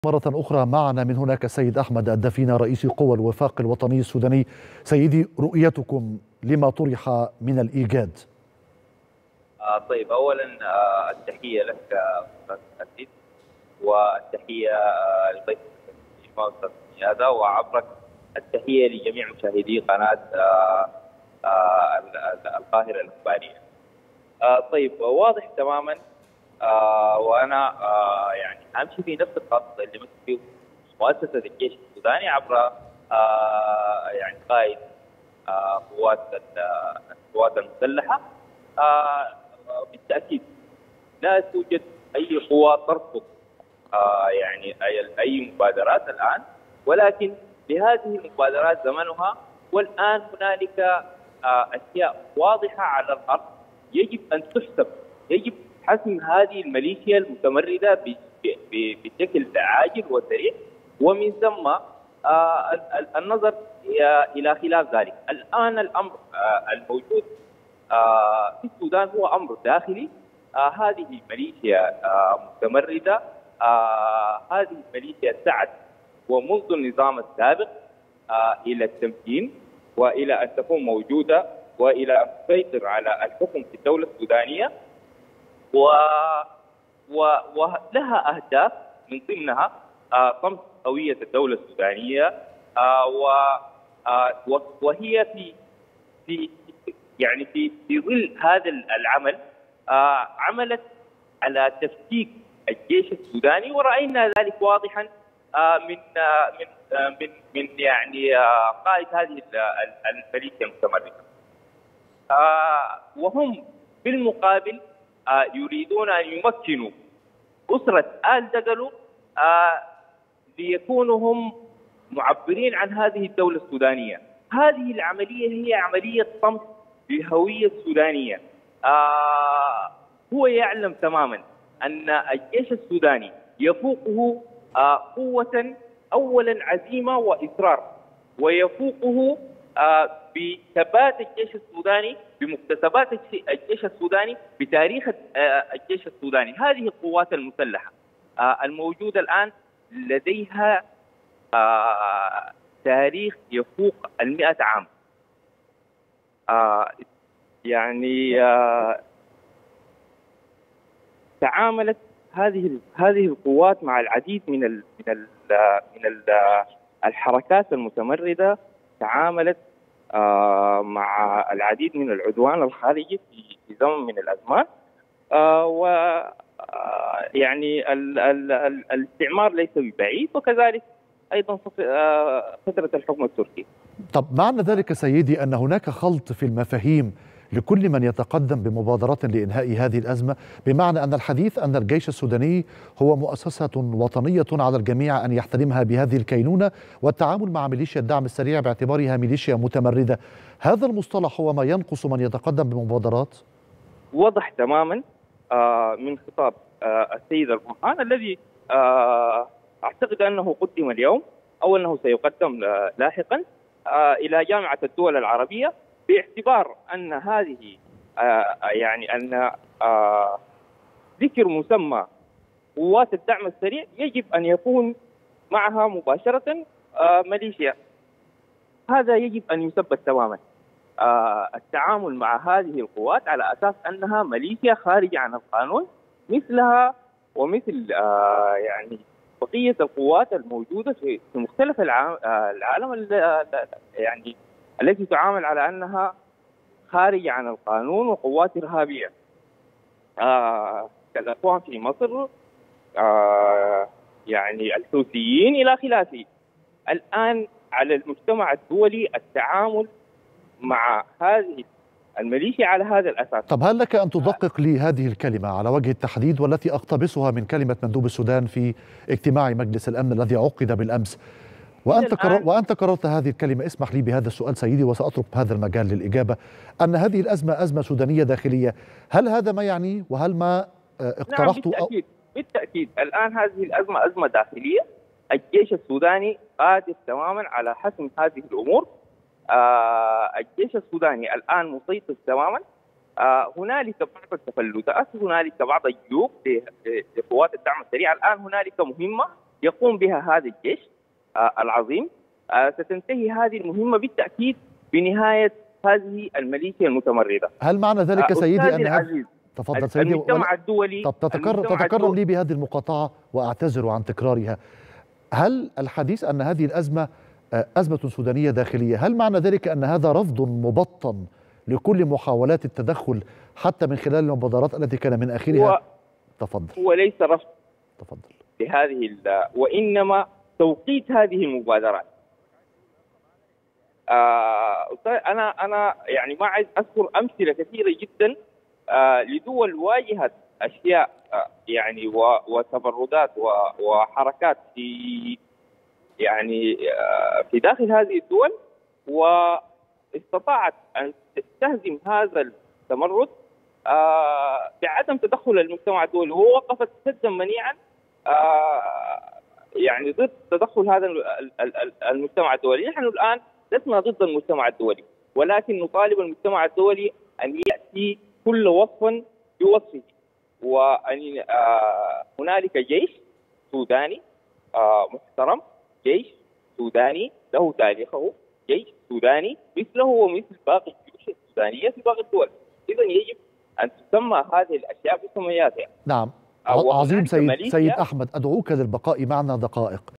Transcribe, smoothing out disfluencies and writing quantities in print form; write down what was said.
مرة أخرى معنا من هناك السيد أحمد الدفينة رئيس قوى الوفاق الوطني السوداني. سيدي، رؤيتكم لما طرح من الإيجاد؟ طيب، أولا التحية لك أستاذ عزيز، والتحية لضيفك أستاذ هذا، وعبرك التحية لجميع مشاهدي قناة القاهرة الإخبارية. طيب، واضح تماما، وأنا يعني أمشي في نفس الخط اللي مشي فيه مؤسسة الجيش السوداني عبر يعني قائد القوات المسلحة. بالتأكيد لا توجد أي قوى ترفض يعني أي مبادرات الآن، ولكن لهذه المبادرات زمنها، والآن هنالك أشياء واضحة على الأرض يجب أن تحسب. يجب حسم هذه الميليشيا المتمردة بشكل عاجل وسريع، ومن ثم النظر إلى خلاف ذلك. الآن الأمر الموجود في السودان هو أمر داخلي. هذه ميليشيا متمردة. هذه الميليشيا سعت ومنذ النظام السابق إلى التمكين وإلى أن تكون موجودة وإلى أن تسيطر على الحكم في الدولة السودانية، ولها أهداف من ضمنها طمس هوية الدولة السودانية، وهي في يعني في ظل هذا العمل عملت على تفكيك الجيش السوداني، ورأينا ذلك واضحا من يعني قائد هذه الميليشيا المتمردة. وهم بالمقابل يريدون أن يمكنوا أسرة آل دقلو ليكونوا هم معبرين عن هذه الدولة السودانية. هذه العملية هي عملية طمس للهوية السودانية. هو يعلم تماما أن الجيش السوداني يفوقه قوة، أولا عزيمة وإصرار، ويفوقه بثبات الجيش السوداني، بمكتسبات الجيش السوداني، بتاريخ الجيش السوداني. هذه القوات المسلحة الموجودة الآن لديها تاريخ يفوق 100 عام. يعني تعاملت هذه القوات مع العديد من الحركات المتمردة، تعاملت مع العديد من العدوان الخارجي في زمن من الأزمان. و يعني الاستعمار ليس ببعيد، وكذلك أيضا فترة الحكم التركي. طب معنى ذلك سيدي أن هناك خلط في المفاهيم لكل من يتقدم بمبادرات لإنهاء هذه الأزمة، بمعنى أن الحديث أن الجيش السوداني هو مؤسسة وطنية على الجميع أن يحترمها بهذه الكينونة، والتعامل مع ميليشيا الدعم السريع باعتبارها ميليشيا متمردة. هذا المصطلح هو ما ينقص من يتقدم بمبادرات؟ وضح تماما من خطاب السيد البرهان الذي أعتقد أنه قدم اليوم أو أنه سيقدم لاحقا إلى جامعة الدول العربية، باعتبار أن هذه يعني أن ذكر مسمى قوات الدعم السريع يجب أن يكون معها مباشرة ميليشيا. هذا يجب أن يثبت تماما. التعامل مع هذه القوات على أساس أنها ميليشيا خارجة عن القانون، مثلها ومثل يعني بقية القوات الموجودة في مختلف العالم، يعني التي تعامل على أنها خارجة عن القانون وقوات إرهابية، كالأخوان في مصر، يعني الحوثيين إلى خلافه. الآن على المجتمع الدولي التعامل مع هذه الميليشيا على هذا الأساس. طب هل لك أن تدقق لي هذه الكلمة على وجه التحديد، والتي أقتبسها من كلمة مندوب السودان في اجتماع مجلس الأمن الذي عقد بالأمس؟ وأنت قررت هذه الكلمة. اسمح لي بهذا السؤال سيدي، وسأترك هذا المجال للإجابة. أن هذه الأزمة أزمة سودانية داخلية، هل هذا ما يعني وهل ما اقترحته؟ نعم، بالتأكيد. الآن هذه الأزمة أزمة داخلية. الجيش السوداني قادر تماما على حسم هذه الأمور. الجيش السوداني الآن مسيطر تماما. هنالك بعض التفلتات، هنالك بعض الجيوب لقوات الدعم السريع. الآن هنالك مهمة يقوم بها هذا الجيش العظيم. ستنتهي هذه المهمة بالتأكيد بنهاية هذه الميليشيا المتمردة. هل معنى ذلك سيدي أن العزيز، تفضل سيدي. المجتمع الدولي طب تتكرم لي بهذه المقاطعة وأعتذر عن تكرارها. هل الحديث أن هذه الأزمة أزمة سودانية داخلية، هل معنى ذلك أن هذا رفض مبطن لكل محاولات التدخل حتى من خلال المبادرات التي كان من آخرها؟ تفضل. هو ليس رفض، تفضل، لهذه وإنما توقيت هذه المبادرات. أنا يعني ما عايز أذكر أمثلة كثيرة جدا لدول واجهت أشياء يعني وتبردات وحركات في يعني في داخل هذه الدول، واستطاعت أن تهزم هذا التمرد بعدم تدخل المجتمع الدولي، ووقفت سدا منيعا يعني ضد تدخل هذا المجتمع الدولي. نحن الآن لسنا ضد المجتمع الدولي، ولكن نطالب المجتمع الدولي أن يأتي كل وصف بوصفه، وأن هنالك جيش سوداني محترم، جيش سوداني له تاريخه، جيش سوداني مثله ومثل باقي الجيوش السودانية في باقي الدول. إذا يجب أن تسمى هذه الأشياء بسمياتها. نعم. عظيم. سيد أحمد، أدعوك للبقاء معنا دقائق.